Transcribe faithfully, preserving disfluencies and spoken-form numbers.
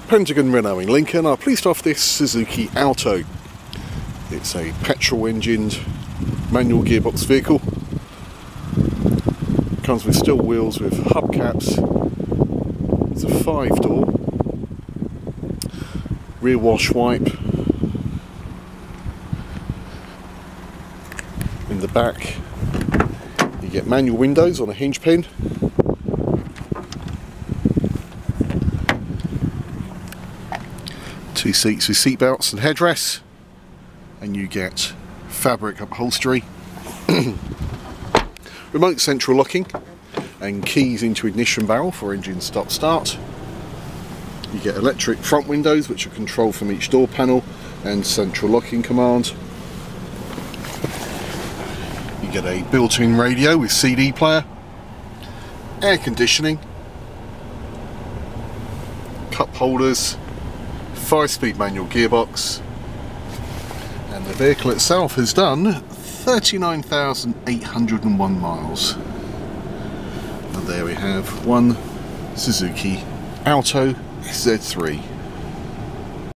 Pentagon Renault in Lincoln are pleased to offer this Suzuki Alto. It's a petrol engined manual gearbox vehicle. Comes with steel wheels with hubcaps. It's a five door. Rear wash wipe. In the back you get manual windows on a hinge pin. Two seats with seat belts and headrests, and you get fabric upholstery, remote central locking and keys into ignition barrel for engine stop start. You get electric front windows which are controlled from each door panel and central locking command. You get a built-in radio with C D player, air conditioning, cup holders, five speed manual gearbox, and the vehicle itself has done thirty-nine thousand eight hundred and one miles. And there we have one Suzuki Alto S Z three.